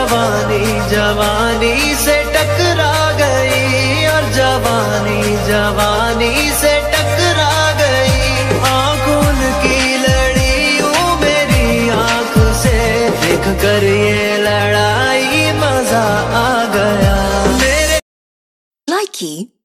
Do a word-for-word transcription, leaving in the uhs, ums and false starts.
जवानी जवानी से टकरा गई, और जवानी जवानी से टकरा गई। आंखों की लड़ी यूं मेरी आंख से देख कर ये लड़ाई मजा आ गया मेरे। Likey